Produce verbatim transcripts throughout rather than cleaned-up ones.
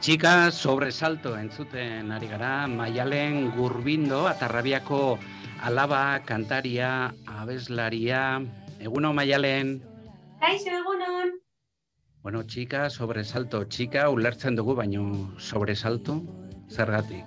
Txika sobresalto entzuten ari gara, Maialen Gurbindo, Atarrabiako alaba, kantaria, abeslaria. Eguno, Maialen. Kaixo, egunon. Bueno, txika sobresalto, txika ulertzen dugu, baino sobresalto, zergatik?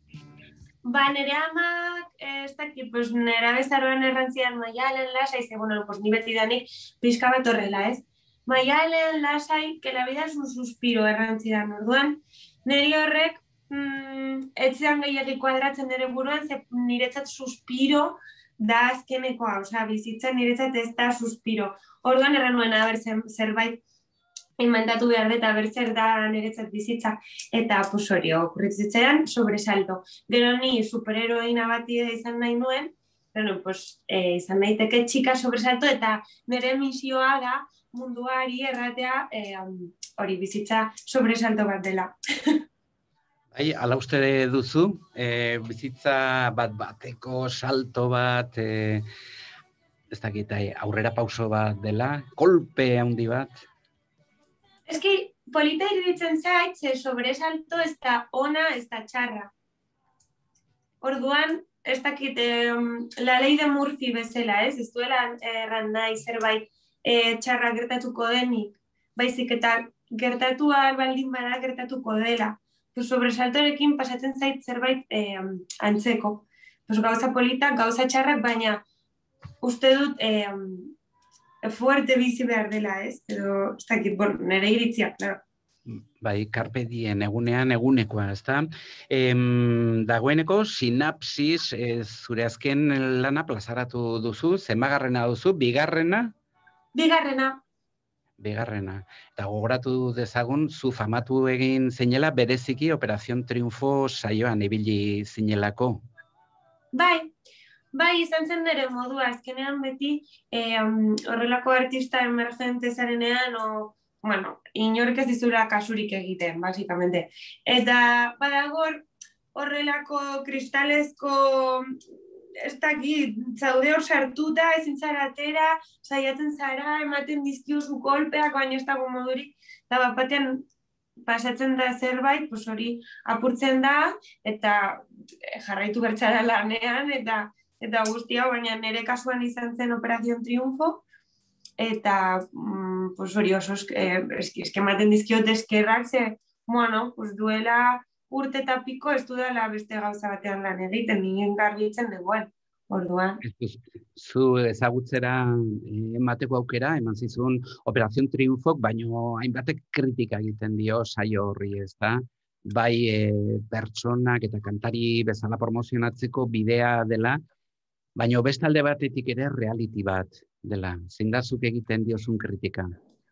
Ba, nire amak, ez dakit, pues, nera bezaroan errantzian Maialen lasai, ze, bueno, pues, ni beti danik pixka bat horrela, ez? Maialen lasai, que la vida es un suspiro errantzian, orduan, niri horrek, mm, etzean gehiagik kuadratzen nire buruan, ze niretzat suspiro da azkenekoa, osea, bizitza niretzat ez da suspiro. Orduan erran nuen, aber, zerbait inventatu behar dut, aber zer da niretzat bizitza, eta pues hori okurritzitzean sobresalto. Gero ni superheroina bati izan nahi nuen, bueno, pues, eh, izan daiteke txika sobresalto, eta nire misioa da munduari erratea eh, hori bizitza sobresalto bat dela. Bai, ala uste duzu, e, bizitza bat bateko salto bat, e, ez dakit, aurrera pauso bat dela, kolpe handi bat? Eski, polita iruditzen zait, ze sobresalto ez da ona, ez da txarra. Orduan, ez dakit, eh, la ley de Murphy bezala, ez? Ez duela erran nahi zerbait eh, txarra gertatuko denik, baizik eta gertatu ahal baldin bada gertatuko dela. Pues sobresaltorekin pasatzen zait zerbait eh, antzeko. Pues gauza polita, gauza txarrak, baina uste dut eh, fuerte bizi behar dela, ez? Edo, ez dakit, bueno, nire iritzia, claro. Bai, carpe diem, egunean egunekoa, ezta? Em, dagoeneko sinapsis, e, zure azken lana plazaratu duzu, zenbagarrena duzu, bigarrena? Bigarrena. Bigarrena. Eta gogoratu dezagun, zu famatu egin zinela, bereziki Operación Triunfo saioan ibili zinelako. Bai, bai, izan zen nire modua, azkenean beti eh, horrelako artista emergente zarenean, o, bueno, inork ez dizula kasurik egiten, basikamente. Eta badagor horrelako kristalezko, ez dakit, zaude hor sartuta, ezin zara atera, saiatzen zara, ematen dizkiozu kolpeak, baina ez dago modurik, eta bat batean pasatzen da zerbait, pues hori apurtzen da, eta jarraitu bertzara lanean, eta eta guztia, baina nire kasuan izan zen Operación Triunfo, eta mm, pues hori oso eh, eskematen dizkiot eskerrak, ze, bueno, pues duela urte eta piko ez dudala beste gauza batean lan egiten, nien garbitzen degoen, orduan. Zu ezagutzera emateko aukera, eman zizun Operación Triunfok, baino hainbatek kritika egiten dio saio horri, ez da? Bai e, pertsonak eta kantari bezala promozionatzeko bidea dela, baina beste alde batetik ere reality bat dela. Zein da zuk egiten diozun kritika?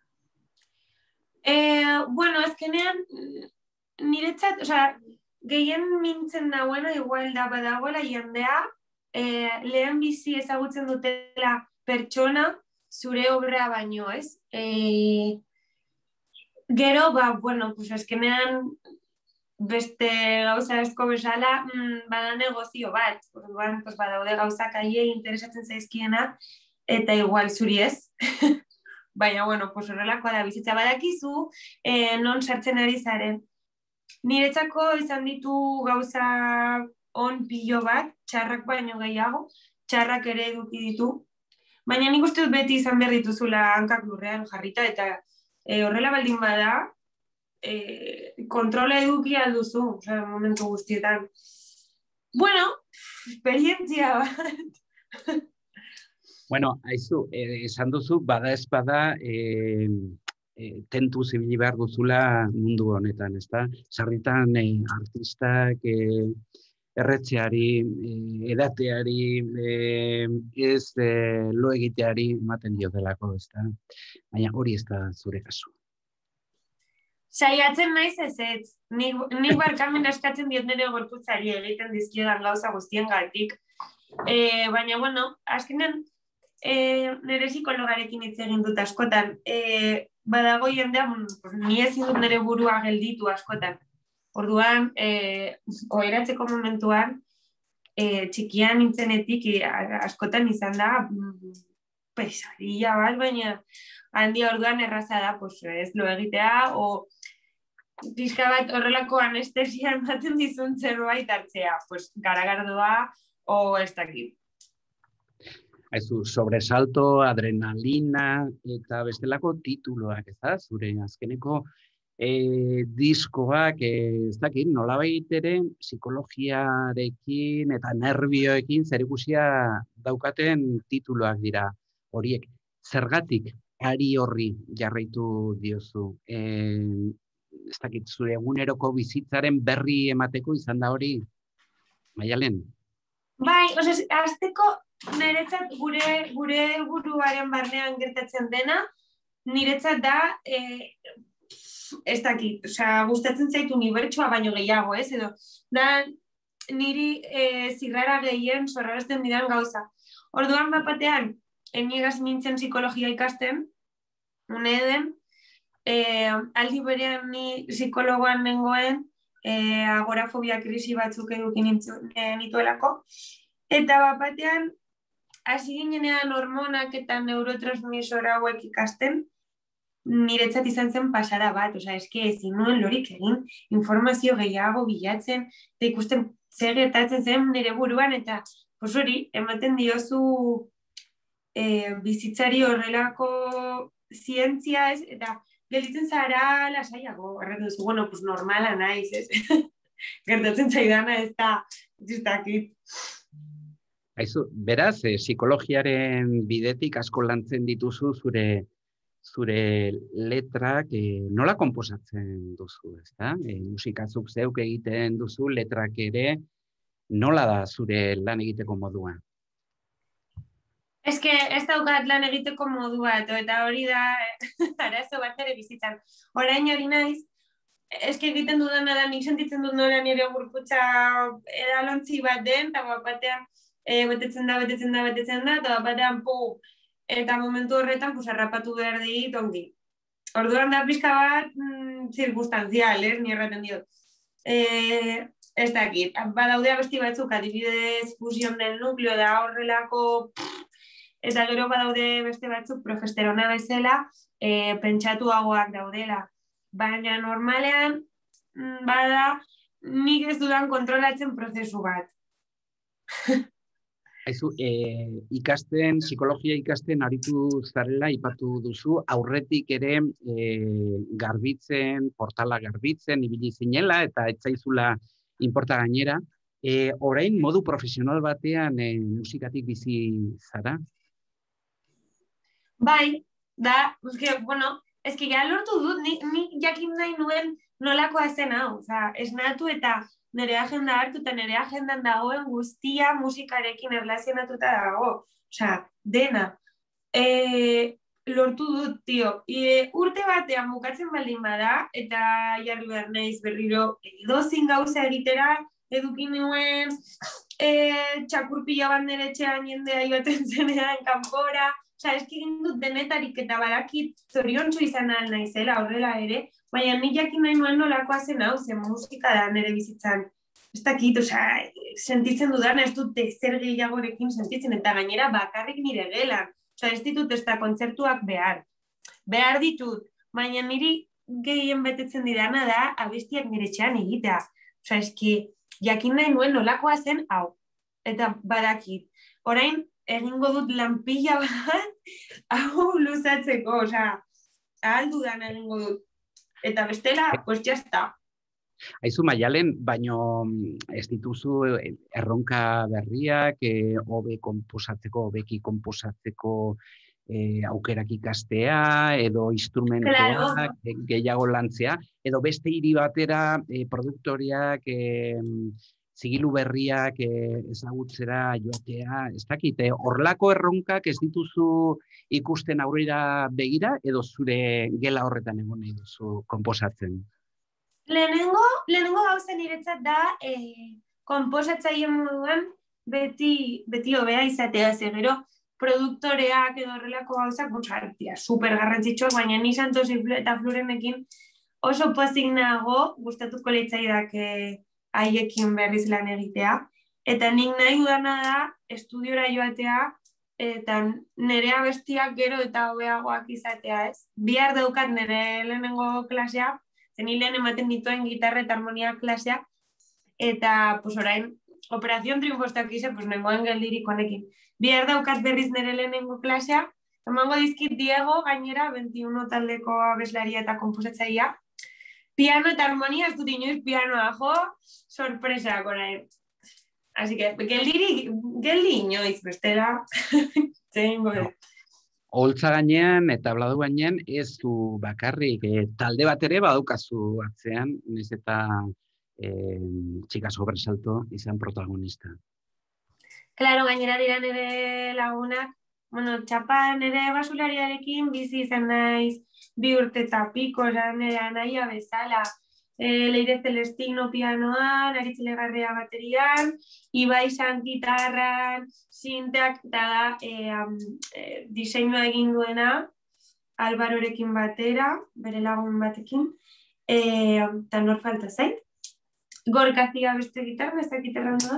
Eh, bueno, azkenean, niretzat, osea, gehien mintzen nagoena, igual da badagoela jendea, eh, lehen bizi ezagutzen dutela pertsona, zure obra baino, ez? Eh, gero, ba, bueno, pues azkenean, beste gauza esko bezala, mm, bada negozio bat, orduan, pues badaude gauzak aiei interesatzen zaizkiena, eta igual zuri ez. Baina, bueno, pues horrelakoa da bizitza badakizu, eh, non sartzen ari zaren. Niretzako izan ditu gauza on pilo bat, txarrak baino gehiago, txarrak ere eduki ditu. Baina nik uste dut beti izan behar dituzula hankak lurrean jarrita, eta eh, horrela baldin bada, Eh, kontrola eduki alduzu, osea, momentu guztietan. Bueno, esperientzia bat. Bueno, haizu, eh, esan duzu, bada ez bada, eh, eh, tentu zibili behar duzula mundu honetan, ez da? Sarritan eh, artistak, eh, erretzeari, eh, edateari, eh, ez eh, lo egiteari ematen dio delako, ez da? Baina hori ez da zure kasu. Saiatzen naiz ez ez. Nik, nik barkamen askatzen diot nire gorputzari egiten dizkiodan gauza guztien gatik. E, baina, bueno, azkenean e, nire psikologarekin hitz egin dut askotan. E, badago jendea, ni ezin dut nire burua gelditu askotan. Orduan, e, oeratzeko momentuan, e, txikian nintzenetik e, askotan izan da pesadilla bat, baina handia orduan erraza da, pues, ez lo egitea, o pixka bat horrelako anestesia ematen dizun zerbait hartzea, pues garagardoa o ez dakit. Aizu, sobresalto, adrenalina eta bestelako tituloak, ez da? Zure azkeneko e, diskoak, e, ez dakit, nolabait ere psikologiarekin eta nervioekin zerikusia daukaten tituloak dira horiek. Zergatik ari horri jarraitu diozu? E, ez dakit, zure eguneroko bizitzaren berri emateko izan da hori? Maialen? Bai, osea, azteko niretzat gure gure buruaren barnean gertatzen dena, niretzat da, eh, ez dakit, osea, gustatzen zait unibertsoa baino gehiago, ez, edo, da niri eh, zirrara gehien sorrarazten didan gauza. Orduan bat batean, eniegaz nintzen psikologia ikasten, une den, eh, aldi berean ni psikologoan nengoen, eh, agorafobia krisi batzuk edukin nituelako, eta bat batean, hasi ginenean hormonak eta neurotransmisor hauek ikasten, niretzat izan zen pasada bat, osea, eske ezin nuen lorik egin, informazio gehiago bilatzen, eta ikusten zer gertatzen zen nire buruan, eta pos hori, ematen diozu e, bizitzari horrelako zientzia ez, eta gelitzen zara lasaiago, erretu duzu, bueno, pues normala naiz, ez, gertatzen zaidana ez da, ez dakit. Aizu, beraz, eh, psikologiaren bidetik asko lantzen dituzu zure zure letrak eh, nola konposatzen duzu, ezta? Eh, musikazuk zeuk egiten duzu letrak ere nola da zure lan egiteko modua? Ez que ez daukat lan egiteko modua, eta hori da arazo bat ere bizitzan. Orain hori naiz, ez que egiten dudana da, nik sentitzen dut nola nire gorputza edalontzi bat den, eta bat batean e, betetzen da, betetzen da, betetzen da, eta bat batean pu, eta momentu horretan pues, harrapatu behar dit ongi. Orduan da pixka bat mm, zirkunstanzial, eh, ni erraten diot. Eh, ez dakit, badaude abesti batzuk, adibidez fusion del nukleo da horrelako, eta gero badaude beste batzuk progesterona bezala, eh, pentsatuagoak daudela. Baina normalean, bada, nik ez dudan kontrolatzen prozesu bat. Aizu, eh, ikasten, psikologia ikasten aritu zarela, ipatu duzu, aurretik ere eh, garbitzen, portala garbitzen, ibili zinela, eta etzaizula inporta gainera. Eh, orain, modu profesional batean eh, musikatik bizi zara? Bai, da, eske, bueno, eske ja lortu dut, ni, ni jakin nahi nuen nolakoa zen hau, oza, esnatu eta nire agenda hartu eta nire agendan dagoen guztia musikarekin erlazionatuta dago, oza, dena. E, lortu dut, tio, e, urte batean bukatzen baldin bada, eta jarri behar naiz berriro edozin gauza egitera, edukin nuen, e, txakurpila bat nire etxean jendea joaten zenean kanpora, oza, eski egin dut denetarik eta badakit zoriontsu izan ahal naizela horrela ere, baina nik jakin nahi nuen nolakoa zen hau, zen musika da nire bizitzan. Ez dakit, oza, sentitzen dudan ez dut zer gehiagorekin sentitzen, eta gainera bakarrik nire gelan. Oza, ez ditut ez da kontzertuak behar. Behar ditut, baina niri gehien betetzen didana da abestiak nire txean egitea. Oza, eski, jakin nahi nuen nolakoa zen hau. Eta badakit. Orain, egingo dut lanpilla bat, hau luzatzeko, oza, ahal dudan egingo dut. Eta bestela, pues jazta. Aizu, Maialen, baino ez dituzu erronka berriak, eh, hobe konposatzeko, hobeki konposatzeko eh, aukerak ikastea, edo instrumentoak Claro. gehiago lantzea, edo beste hiri batera eh, produktoriak, eh, zigilu berriak eh, ezagutzera joatea, ez dakit, eh, horlako erronkak ez dituzu ikusten aurrera begira, edo zure gela horretan egon nahi duzu konposatzen? Lehenengo, lehenengo gauza niretzat da, eh, konposatzaile moduan beti, beti hobea izatea, ze gero produktoreak edo horrelako gauzak, bontzartia, super garrantzitsuak, baina ni Santos eta Florenekin oso pozik nago, gustatuko leitzaidak eh, haiekin berriz lan egitea, eta nik nahi dudana da estudiora joatea, eta nire abestiak gero eta hobeagoak izatea, ez? Bihar daukat nire lehenengo klasea, zen hilean ematen dituen gitarra eta harmonia klaseak, eta, pues, orain, Operación Triunfo ez dakize, pues, nengoen geldirik honekin. Bihar daukat berriz nire lehenengo klasea, emango dizkit Diego, gainera, veintiuno taldeko abeslaria eta komposatzaia. Piano eta harmonia, ez dut inoiz pianoa jo, sorpresak orain. Así que, geldi, geldi inoiz, bestela, zein gode. Holtza gainean eta bladu gainean ez du bakarrik, e, talde bat ere badukazu atzean, nez eta e, txika sobresalto izan protagonista. Claro, gainera dira nire lagunak, bueno, txapa nire basulariarekin bizi izan naiz bi urte eta piko, nire anaia bezala. E, Leire Celestino pianoan, Aritz Legarrea baterian, Ibai San gitarran, sinteak eta da e, um, e, diseinua egin duena Alvarorekin batera, bere lagun batekin, eta nor falta zait. Gorkazia beste gitarra, beste gitarra da.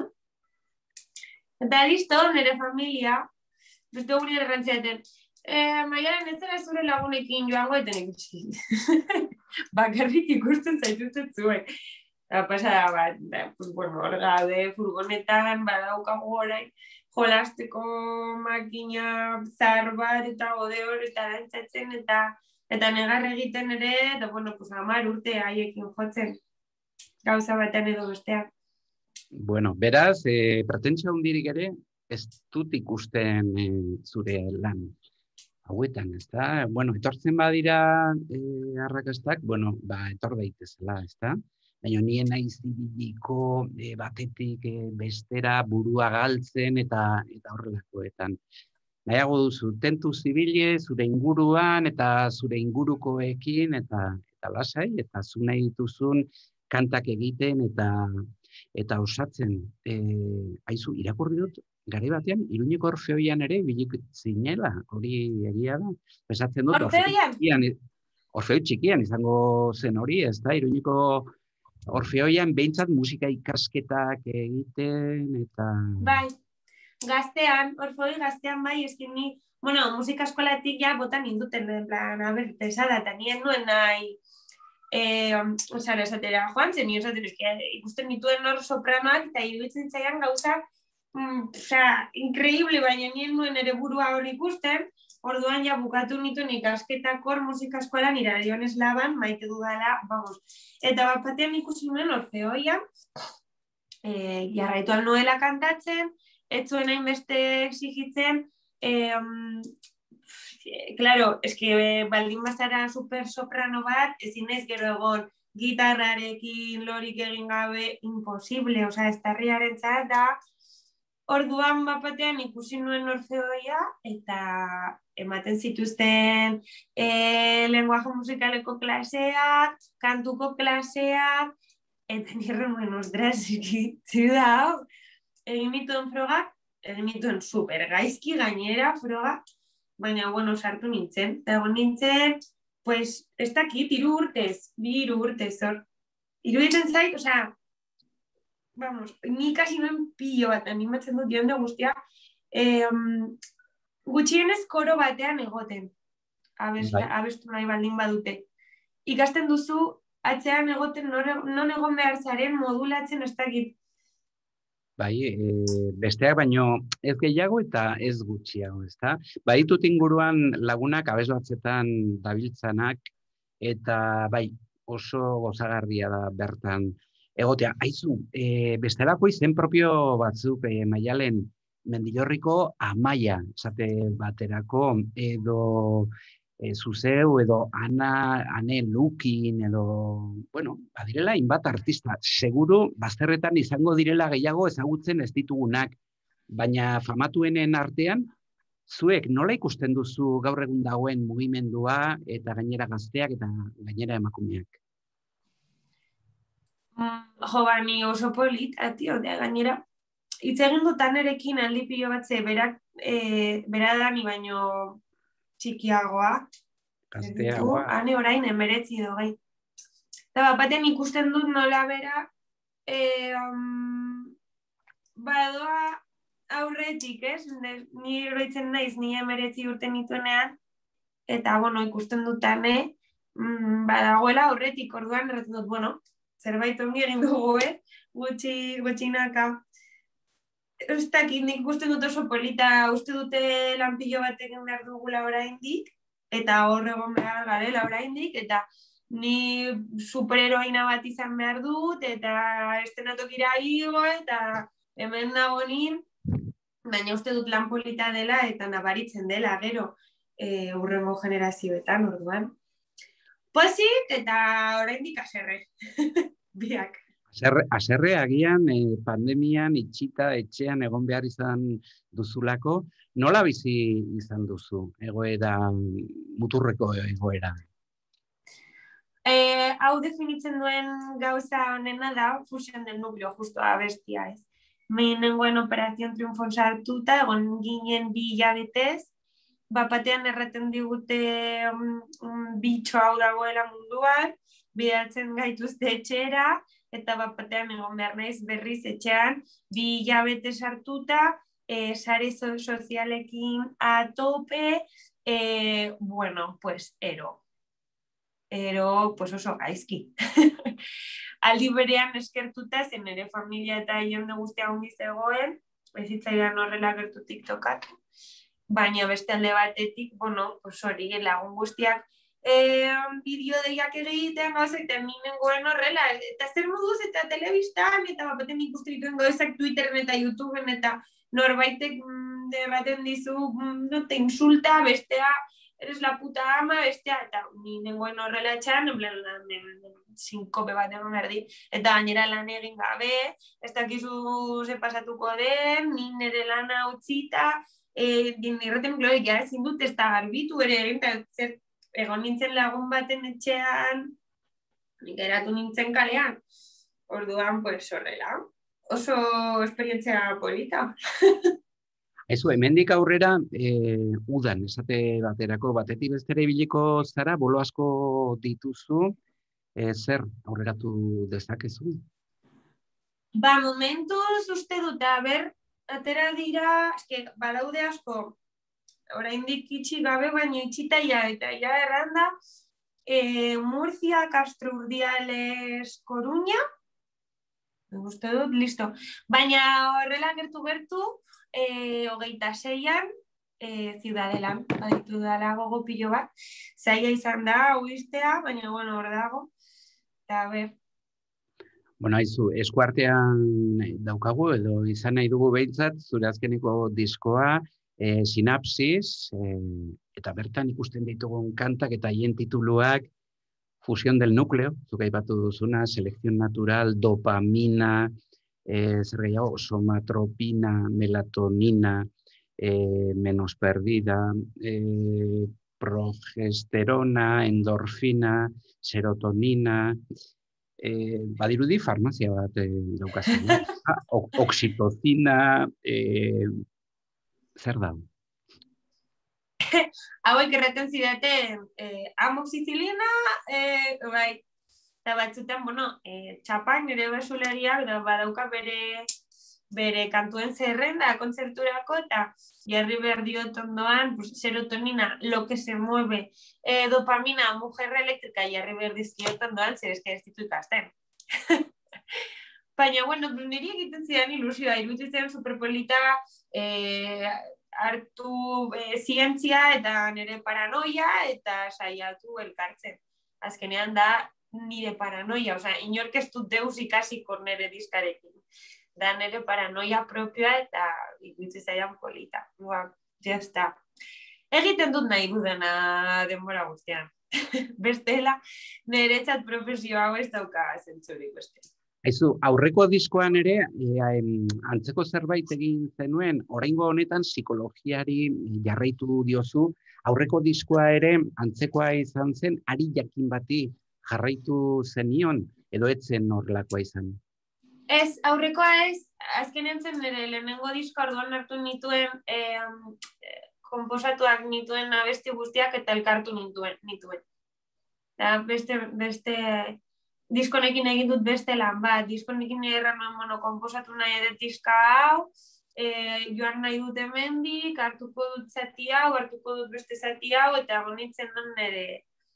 Eta listo, nire familia, beste guri errantziaten, e, Maialen ez zera zure lagunekin joango eta ikusi. Bakarrik ikusten zaituzten zuen. Eta pasada bat, da, pues, bueno, hor gaude, furgonetan, badaukagu orain, jolasteko makina zar bat eta gode hor eta dantzatzen eta eta negar egiten ere, eta bueno, pues hamar urte haiekin jotzen. Gauza batean edo besteak. Bueno, beraz, e, pretentzio handirik ere, ez dut ikusten e, zure lan hauetan, ez da? Bueno, etortzen badira e, arrakastak, bueno, ba, etor daitezela, ez da? Baina nien naiz ibiliko e, batetik e, bestera burua galtzen eta eta horrelakoetan. Nahiago duzu, tentu zibile, zure inguruan eta zure ingurukoekin eta eta lasai, eta zu nahi dituzun kantak egiten eta eta osatzen. E, aizu, irakurri dut, gare batean, Iruñeko Orfeoian ere bilik zinela, hori egia da. Pesatzen dut, Orfeoian? Orfeoi txikian izango zen hori, ez da, Iruñeko Orfeoian behintzat musika ikasketak egiten, eta... Bai, gaztean, Orfeoi gaztean bai, eskin ni, bueno, musika eskolatik ja botan induten, en plan, a ber, pesada, eta nien nuen nahi, eh, osara, esatera, joan zen, nio esaten, eski, ikusten dituen hor sopranoak, eta iruditzen zaian gauza, mm, osea, increíble, baina nien nuen ere burua hor ikusten, orduan ja bukatu nituen ikasketak hor musika eskolan Iradion Eslaban, maite dudala, vamos. Eta bat batean ikusi nuen Orfeoia, e, jarraitu nuela kantatzen, ez zuen hainbeste exigitzen, e, um, claro, eske baldin bazara super soprano bat, ezin ez gero egon gitarrarekin lorik egin gabe, imposible, osea, estarriaren zat da. Orduan bapatean ikusi nuen Orfeoia eta ematen zituzten e, lenguaje musikaleko klaseak, kantuko klaseak, eta nire nuen, ostras, ziu da hau. Egin mituen frogak, egin mituen super gaizki gainera frogak, baina, bueno, sartu nintzen. Eta egon nintzen, pues, ez dakit, hiru urtez, bi hiru urtez, hor. Iruditzen zait, osea, vamos, ni kasi nuen pilo bat, animatzen dut jende guztia, eh, um, gutxienez koro batean egoten, abesla, abestu nahi baldin badute. Ikasten duzu, atzean egoten, non egon behar zaren modulatzen ez dakit. Bai, e, besteak baino ez gehiago eta ez gutxiago, ezta? Baditut inguruan lagunak abeslatzetan dabiltzanak, eta bai, oso gozagarria da bertan egotea. Aizu, e, bestelako izen propio batzuk, e, Maialen, Mendillorriko Amaia, esate baterako, edo e, zuzeu, edo Ana, Ane Lukin, edo, bueno, badirela inbat artista. Seguru, bazterretan izango direla gehiago ezagutzen ez ditugunak, baina famatuenen artean, zuek nola ikusten duzu gaur egun dagoen mugimendua, eta gainera gazteak, eta gainera emakumeak? Jo, ba, ni oso polit, ati, odea gainera. Hitz egin dutan erekin aldi pilo bat ze, berak, e, bera da ni baino txikiagoa. Gazteagoa. Hane orain emeretzi dogei. Eta bat batean ikusten dut nola bera, e, um, badoa aurretik, ez? Ni oroitzen naiz, ni emeretzi urte nituenean, eta, bueno, ikusten dutane, mm, badagoela horretik, orduan, erraten dut, bueno, zerbait ongi egin dugu, eh? Gutxi, gutxinaka. Ez dakit, nik uste dut oso polita, uste dute lanpillo bat egin behar dugula oraindik, eta hor egon behar garela oraindik, eta ni superheroina bat izan behar dut, eta estenatokira igo, eta hemen nago nin, baina uste dut lan polita dela, eta nabaritzen dela, gero, e, urrengo generazioetan, orduan. Pozik, eta oraindik aserre, biak. Aserre, aserre agian eh, pandemian itxita etxean egon behar izan duzulako, nola bizi izan duzu egoera, muturreko egoera? Eh, hau definitzen duen gauza honena da fusión del núcleo, justo abestia ez. Mehenengoen operazion triunfon sartuta, egon ginen bi hilabetez, bapatean erraten digute um, um, bitxo hau dagoela munduan, bidaltzen gaituzte etxera, eta bapatean egon behar naiz berriz etxean, bi hilabete sartuta, eh, sare sozialekin a tope, eh, bueno, pues ero. Ero, pues oso gaizki. Aldi berean eskertuta, zen ere familia eta jende guztia ongi zegoen, ez zitzaidan horrela gertu TikTokak, baina beste alde batetik, bueno, pues hori, lagun guztiak eh, bideo deiak egiten gauzak, eta minengoen horrela, eta zer moduz, eta telebistan, eta bapaten ikusten dituen gauzak Twitteren eta YouTubeen, eta norbaitek mm, debaten dizu, mm, no te insulta, bestea, eres la puta ama, bestea, eta ni nengoen horrela etxan, en plan, sinkope bat egon erdi, eta gainera lan egin gabe, ez dakizu ze pasatuko den, ni nire lana utzita, eh, nirreten glorik, ja, ezin dut ez da garbitu ere egin, eta zer, egon nintzen lagun baten etxean, nik eratu nintzen kalean, orduan, pues, horrela, oso esperientzia polita. Ezu, hemendik aurrera, eh, udan, esate baterako, batetik bestera ibiliko zara, bolo asko dituzu, eh, zer aurreratu dezakezu? Ba, momentuz uste dut, a ber, atera dira, eske, balaude asko, oraindik itxi gabe, baina itxita ja, eta ja erranda, eh, Murcia, Castro Urdiales, Coruña, uste dut, listo. Baina horrela gertu-gertu, eh, hogeita seian, eh, Ciudadelan, baditu dala gogo pilo bat, zaila izan da, uiztea, baina, bueno, hor dago, eta ber. Bueno, haizu, eskuartean daukagu, edo izan nahi dugu behintzat, zure azkeneko diskoa, eh, Sinapsis, eh, eta bertan ikusten ditugun kantak eta hien tituluak, Fusión del núcleo, zuk aipatu duzuna, selección natural, dopamina, eh, zer gehiago, somatropina, melatonina, eh, menos perdida, eh, progesterona, endorfina, serotonina, eh, badirudi farmazia bat eh, daukazen. Ah, oxitocina, eh, zer da? Hauek erraten zidaten eh, amoxicilina, eh, bai, eta batzutan, bueno, eh, txapain nire besulariak da badauka bere bere kantuen zerrenda kontzerturako, eta jarri behar diot ondoan, pues, serotonina, lo que se mueve, eh, dopamina, mujer eléctrica, jarri behar dizkiot ondoan, zer eske ez ditu ikasten. Baina, bueno, niri egiten zidan ilusioa, iruditzen superpolita, eh, hartu e, zientzia eta nire paranoia eta saiatu elkartzen. Azkenean da nire paranoia, osea, inork ez dut deus ikasiko nire diskarekin. Da nire paranoia propioa eta ikuitzi zaidan polita. Ba, jazta. Egiten dut nahi dudana denbora guztian. Bestela, niretzat profesio hau ez dauka zentzurik beste. Aizu, aurreko diskoan ere, e, antzeko zerbait egin zenuen, oraingo honetan psikologiari jarraitu diozu, aurreko diskoa ere antzekoa izan zen, ari jakin bati jarraitu zenion, edo etzen horrelakoa izan? Ez, aurrekoa ez, azkenean zen nire lehenengo disko orduan hartu nituen, eh, konposatuak nituen abesti guztiak eta elkartu nituen. nituen. Da, beste... beste diskonekin egin dut beste lan bat, diskonekin erran bueno, konposatu nahi edet diska hau, e, joan nahi dut hemendik, hartuko dut zati hau, hartuko dut beste zati hau, eta gonitzen non nire,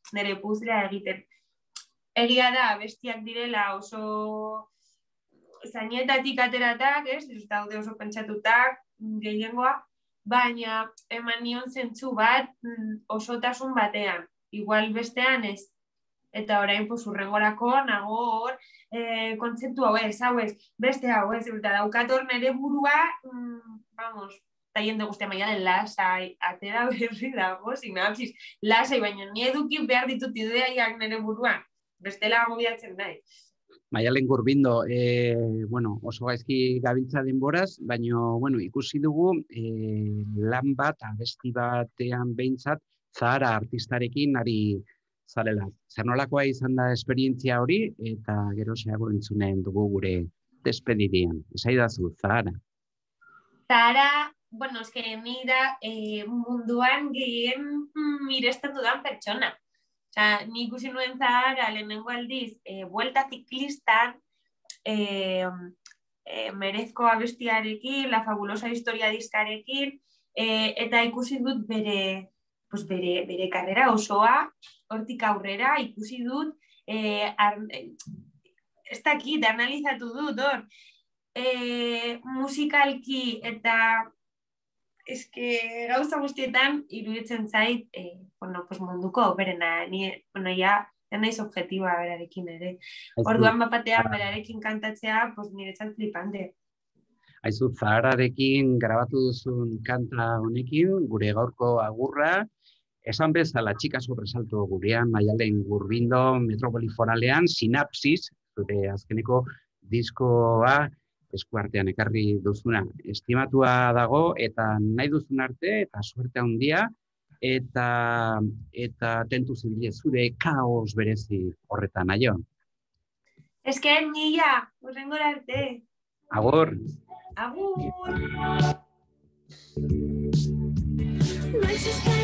nire puzlea egiten. Egia da, bestiak direla oso zainetatik ateratak, ez? Ez daude oso pentsatutak, gehiengoa, baina eman nion zentzu bat osotasun batean. Igual bestean ez. Eta orain, pues, urrengorako nago hor, eh, kontzeptu hau ez, hau ez, beste hau ez, eta daukator nire burua, mm, vamos, eta jende guztia maialen lasai, atera berri dago, sinapsis, lasai, baina ni eduki behar ditut ideiak nire buruan, bestela agobiatzen nahi. Maialen Gurbindo, eh, bueno, oso gaizki gabiltza denboraz, baina bueno, ikusi dugu eh, lan bat, abesti batean behintzat, Zahara artistarekin ari zarela. Zer nolakoa izan da esperientzia hori, eta gero xeago entzunen dugu gure despedidian. Esaidazu, Zahara. Zahara, bueno, eske ni da eh, munduan gehien miresten dudan pertsona. Osea, ni ikusi nuen Zahara lehenengo aldiz, eh, Vuelta Ciclistan, eh, eh, Merezko abestiarekin, La Fabulosa Historia diskarekin, eh, eta ikusi dut bere, pues bere, bere karrera osoa, hortik aurrera, ikusi dut, eh, ar, eh, ez dakit, analizatu dut, hor, eh, musikalki eta eske gauza guztietan iruditzen zait, eh, bueno, pues munduko berena, ni, bueno, ja, ja naiz objektiba berarekin ere. Orduan bapatean berarekin kantatzea, pues niretzat flipante. Aizu, Zahararekin grabatu duzun kanta honekin, gure gaurko agurra, esan bezala txika sobresalto gurean, Maialen Gurbindo, Metropoliforalean, Sinapsis, zure azkeneko diskoa, eskuartean ekarri duzuna. Estimatua dago, eta nahi duzun arte, eta suerte handia, eta eta tentu zibile zure kaos berezi horretan, aio. Esker mila, horrengora arte. Agur. Agur. No existe